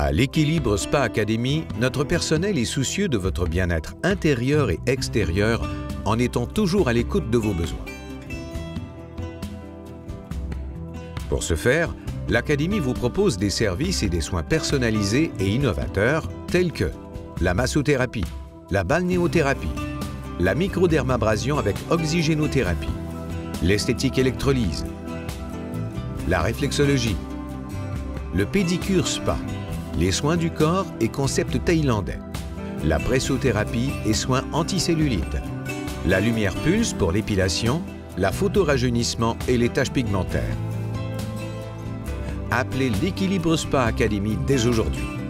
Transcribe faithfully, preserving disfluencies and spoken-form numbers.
À l'Équilibre Spa Academy, notre personnel est soucieux de votre bien-être intérieur et extérieur en étant toujours à l'écoute de vos besoins. Pour ce faire, l'Académie vous propose des services et des soins personnalisés et innovateurs tels que la massothérapie, la balnéothérapie, la microdermabrasion avec oxygénothérapie, l'esthétique électrolyse, la réflexologie, le pédicure spa, les soins du corps et concept thaïlandais, la pressothérapie et soins anticellulite, la lumière pulse pour l'épilation, la photorajeunissement et les taches pigmentaires. Appelez l'Équilibre Spa Academy dès aujourd'hui.